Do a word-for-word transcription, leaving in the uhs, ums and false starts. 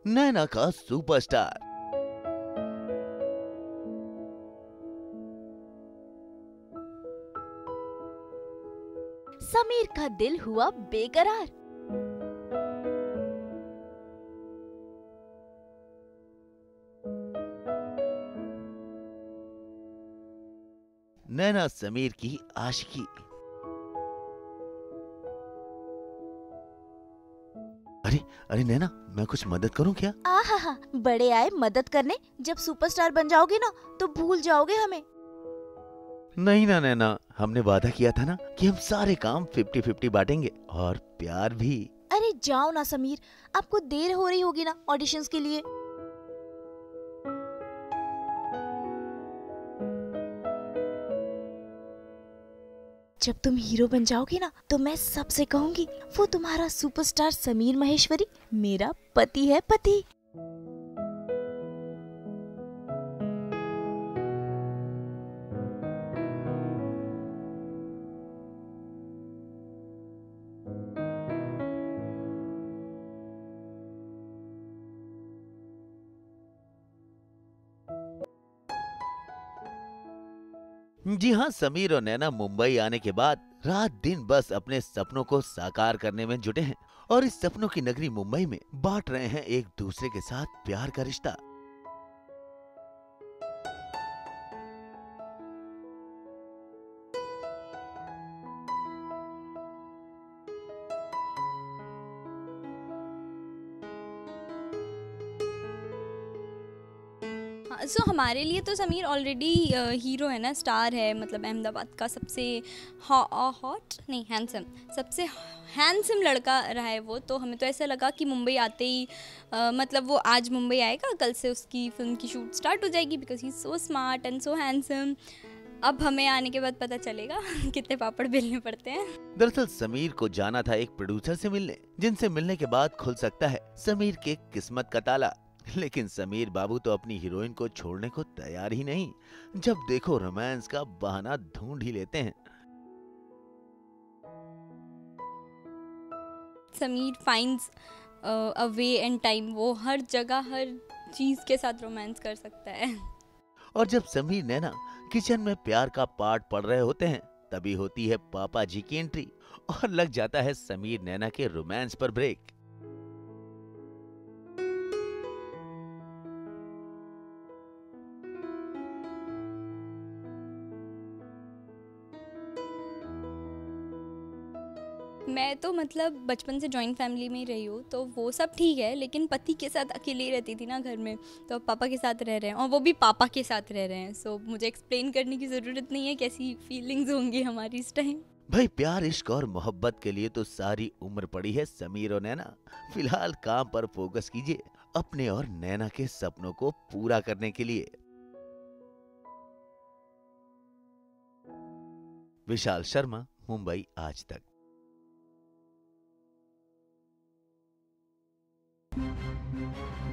नैना का सुपरस्टार। समीर का दिल हुआ बेकरार। नैना समीर की आशिकी। अरे अरे नैना, मैं कुछ मदद करूं क्या? आहा, बड़े आए मदद करने। जब सुपरस्टार बन जाओगे ना तो भूल जाओगे हमें। नहीं ना नैना, हमने वादा किया था ना कि हम सारे काम फिफ्टी फिफ्टी बांटेंगे और प्यार भी। अरे जाओ ना समीर, आपको देर हो रही होगी ना ऑडिशंस के लिए। जब तुम हीरो बन जाओगे ना तो मैं सबसे कहूंगी वो तुम्हारा सुपरस्टार समीर महेश्वरी मेरा पति है, पति। जी हाँ, समीर और नैना मुंबई आने के बाद रात दिन बस अपने सपनों को साकार करने में जुटे हैं और इस सपनों की नगरी मुंबई में बांट रहे हैं एक दूसरे के साथ प्यार का रिश्ता। हाँ, सो हमारे लिए तो समीर ऑलरेडी हीरो है ना, स्टार है। मतलब अहमदाबाद का सबसे हॉट नहीं हैंडसम सबसे हैंडसम लड़का रहा है वो। तो हमें तो ऐसा लगा कि मुंबई आते ही uh, मतलब वो आज मुंबई आएगा, कल से उसकी फिल्म की शूट स्टार्ट हो जाएगी because he is so smart and so handsome. अब हमें आने के बाद पता चलेगा कितने पापड़ बेलने पड़ते हैं। दरअसल समीर को जाना था एक प्रोड्यूसर से मिलने, जिनसे मिलने के बाद खुल सकता है समीर के किस्मत का ताला। लेकिन समीर बाबू तो अपनी हीरोइन को छोड़ने को तैयार ही नहीं। जब देखो रोमांस का बहाना ढूंढ ही लेते हैं। Sameer finds a way and time, वो हर जगह हर चीज के साथ रोमांस कर सकता है। और जब समीर नैना किचन में प्यार का पाठ पढ़ रहे होते हैं, तभी होती है पापा जी की एंट्री और लग जाता है समीर नैना के रोमांस पर ब्रेक। मैं तो मतलब बचपन से जॉइंट फैमिली में ही रही हूँ, तो वो सब ठीक है, लेकिन पति के साथ अकेले ही रहती थी ना घर में। तो अब पापा के साथ रह रहे हैं और वो भी पापा के साथ रह रहे हैं। सो मुझे एक्सप्लेन करने की ज़रूरत नहीं है कैसी फीलिंग्स होंगी हमारी इस टाइम। भाई प्यार, इश्क और मोहब्बत के लिए तो सारी उम्र पड़ी है समीर और नैना। फिलहाल काम पर फोकस कीजिए अपने और नैना के सपनों को पूरा करने के लिए। विशाल शर्मा, मुंबई आज तक।